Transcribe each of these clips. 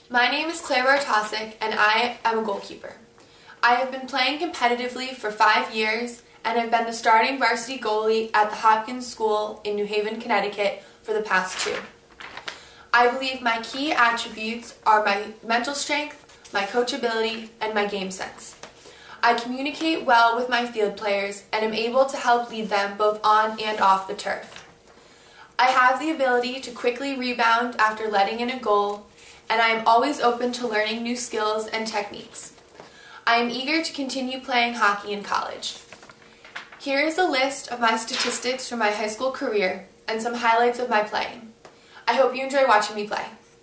My name is Claire Bartosik and I am a goalkeeper. I have been playing competitively for 5 years and have been the starting varsity goalie at the Hopkins School in New Haven, Connecticut for the past 2. I believe my key attributes are my mental strength, my coachability, and my game sense. I communicate well with my field players and am able to help lead them both on and off the turf. I have the ability to quickly rebound after letting in a goal, and I am always open to learning new skills and techniques. I am eager to continue playing hockey in college. Here is a list of my statistics from my high school career and some highlights of my playing. I hope you enjoy watching me play.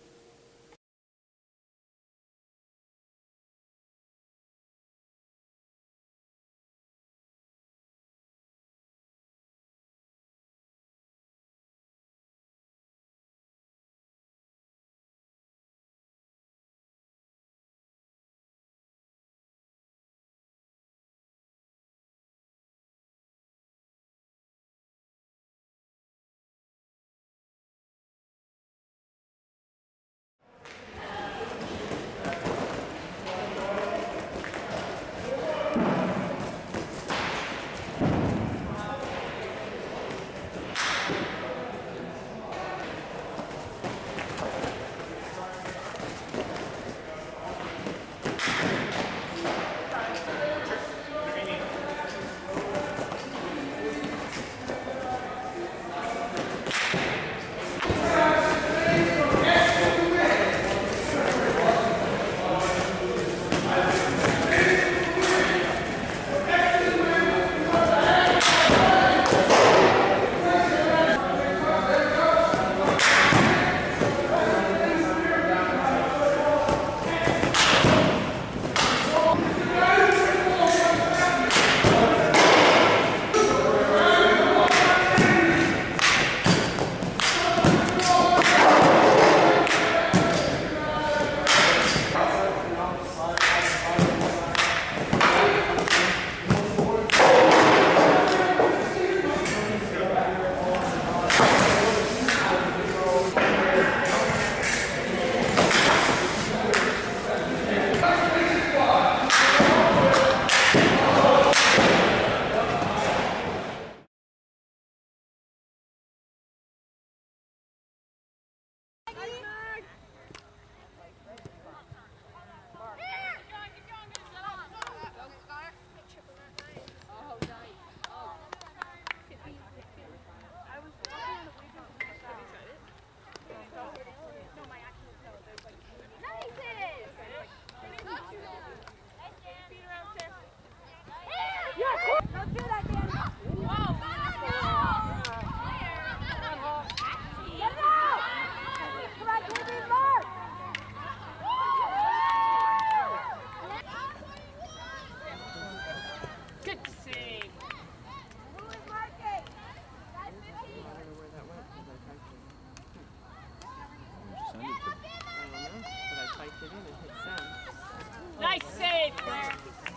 Nice save, Claire.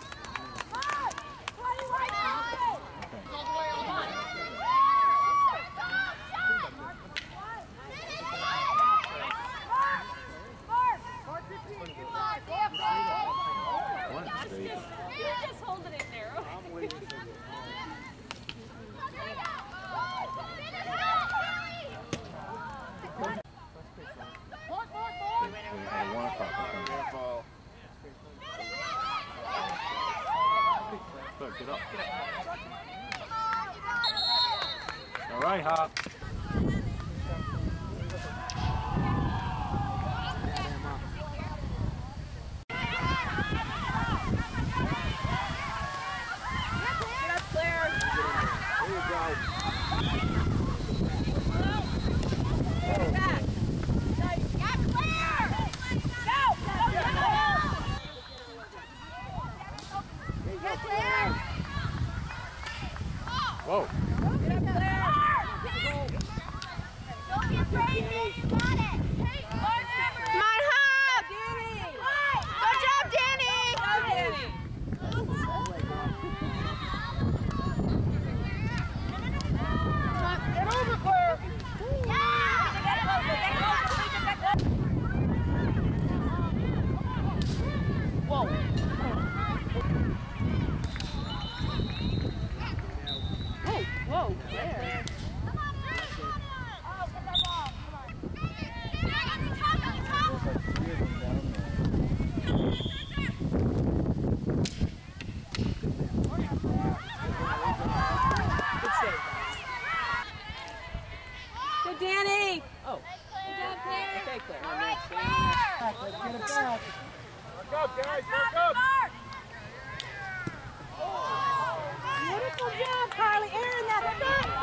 You're just holding it narrow. Get up. All right, Hop. Whoa. Get up, Claire. Get it back. Work up, guys, work up! Beautiful job, Carly. Aaron, that's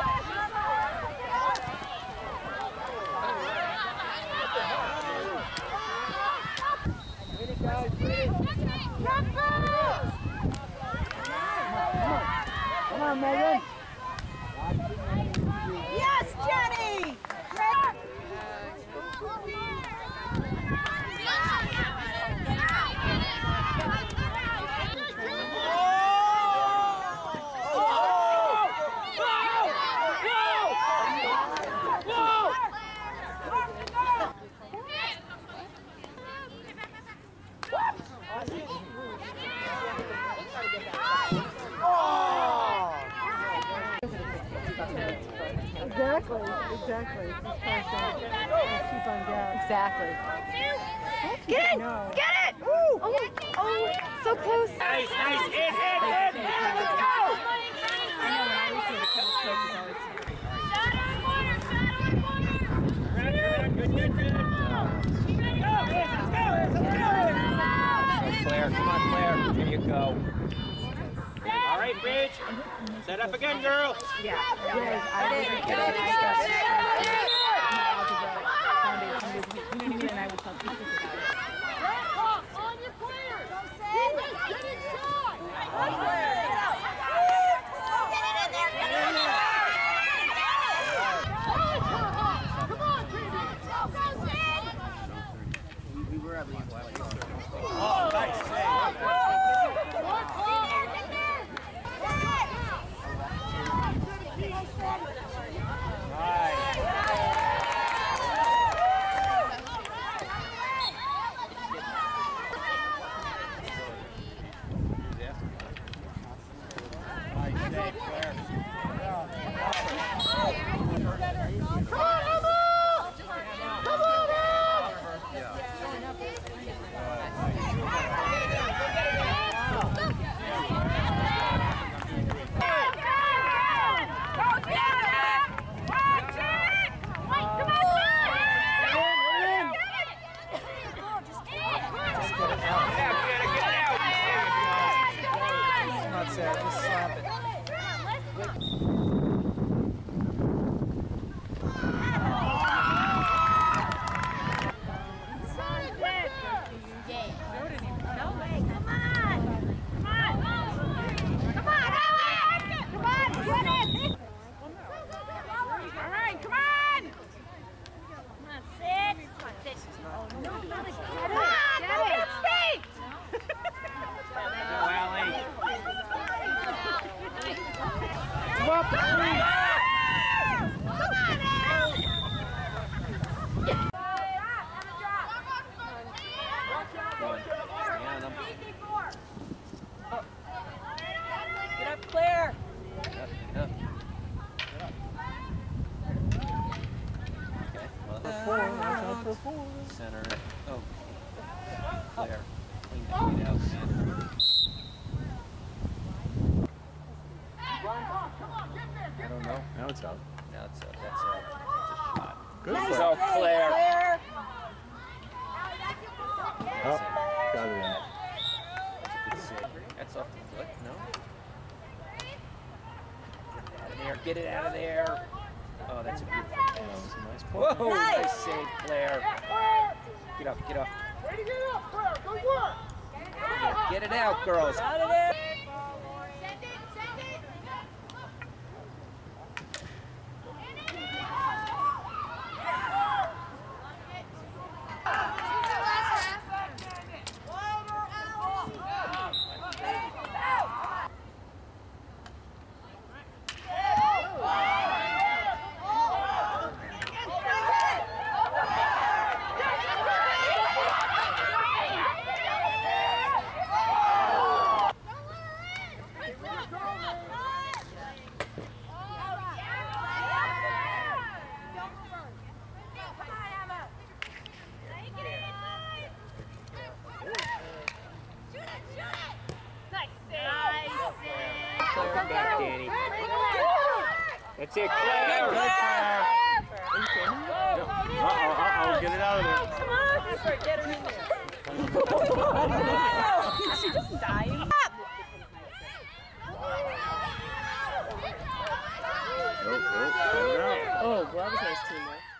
Come on, Megan. yes, Jenny. Exactly. Keep on going. Exactly. Get it! Get it! Ooh. Oh, so close. Nice, nice, hit, let's go! I know when I was here, the coaches always Claire, come on, Claire. There you go. All right, Paige. Set up again, girl. Yeah. I didn't get it. And I would tell teachers about it. On your players! Get inside! Come on, We were at least like. Oh, nice save. Get up, Claire. For four. Center. Oh. Claire. Clean it out, man. I don't know. Now it's out. Now it's that's a shot. Good. Nice go, play, Claire. Oh, got it in. That's a good save. That's off the foot, no? Get it out of there. Oh, that's a good That was a nice play. Whoa, Nice. nice save, Claire. Get up, get up. Way to get up, Claire! Good work! Get it out, girls. Out of there. Send it, send it! Claire, back, Danny. That's it, Claire. Uh-oh, get it out of there. Come on. Get her in there. She just died. Oh, Oh, well, that was a nice team there.